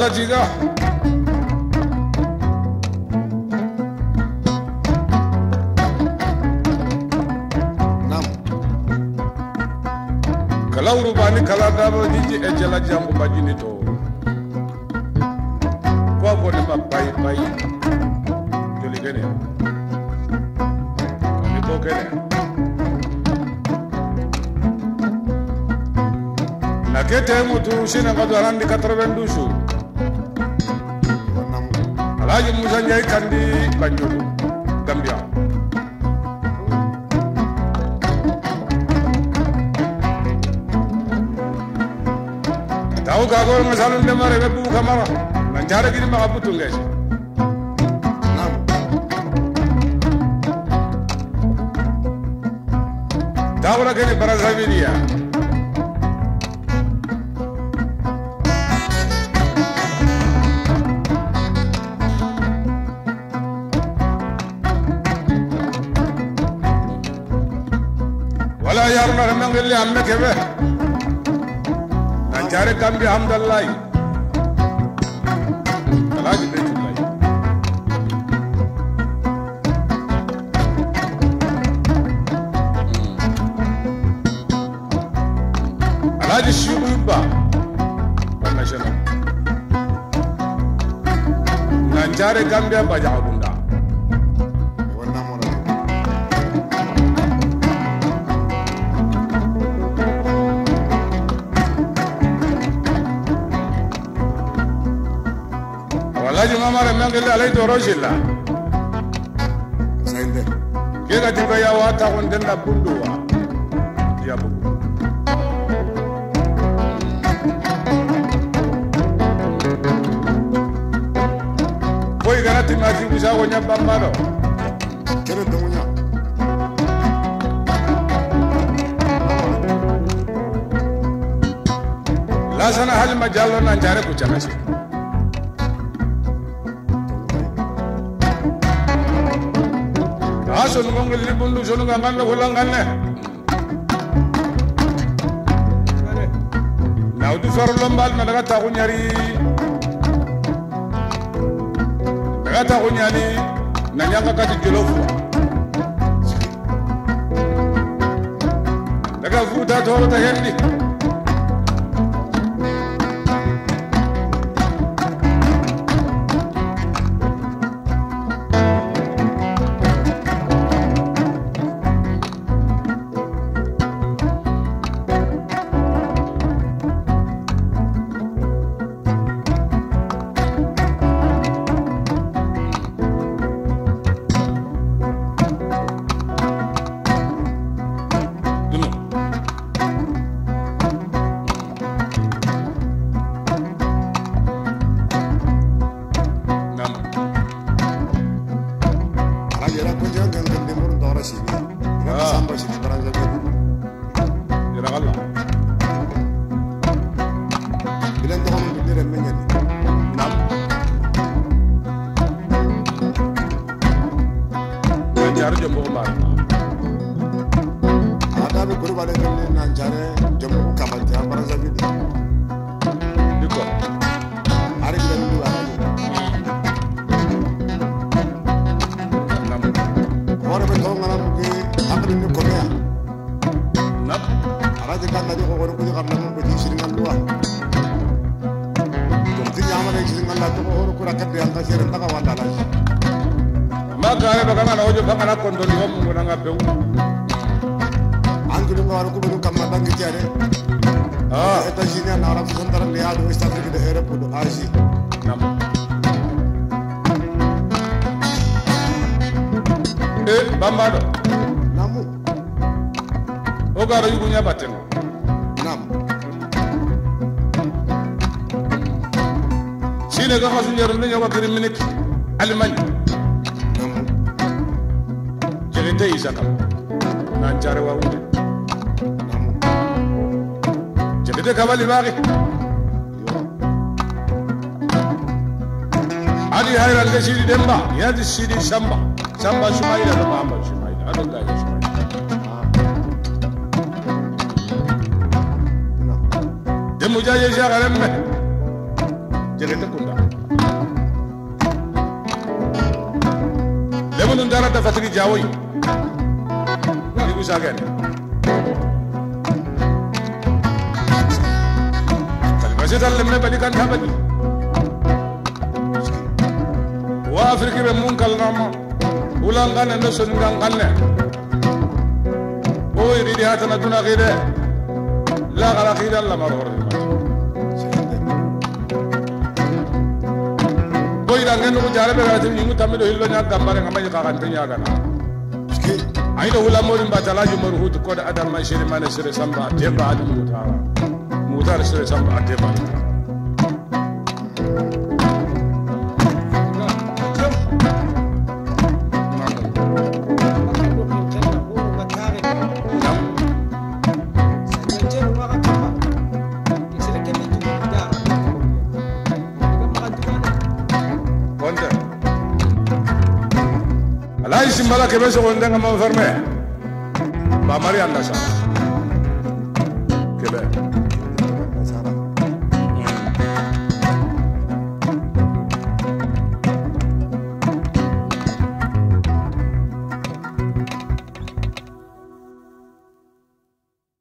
jiga kalawru bani kala dabo diji ejela jambu majini to kwa bone ma pai joli gene ni ko gene na kete mutu shina kadwarandi 92 su alaji musa nyai kandi banyodo Gambia tahu kagor masalun de mare bebu kamara nanjara gini makabutu ngesi tahu lagi ni Brazzaville wala yarna ramangeli amme kebe nanjare Gambia hamdallah alaji betullah alaji shuba national nanjare Gambia bajabunda alaji mamare mangele alay do rojilla sayde kega tiba ya wata on denna bunduwa ya bugu boy ganati maji buja wonya bambado kere donya la sana hal majallo na jare ku chamashi sonu ngongel libundu sonu nganganne hulanganne naudu soro lombal na daga taxu ñani na ñanga kati jolofu daga futa toro ta hendi Bambado namu ogara yugunya batengo nam sine ga xasu ñeru ñu ko kiri minute almañ namu jere tay isaka na jare wa wude namu jere de kabali baagi ali hayra al gashiri demba yadi sidi samba Shumaila no Muhammad Shumaila I don't like Shumaila demu jaje jagaremme jere te ko gara da fatigi jawoy ni ku sagan kalma jidal lemne bali kan tabadi wa afriki be mun kalnama ulan kan ndo sun kan kanne o yiri hatana duna khide la gara khide la maror boy da ngeno ko jare be gati ni mutamido hillo nya gambare ngama ka kan penya kana ay do wala morin ba talaji marhut ko da adam man shiri man shiri samba deba adam mutara shiri samba deba Simbala que beso con tenga más enfermedad. Va María Andasa. Que ve.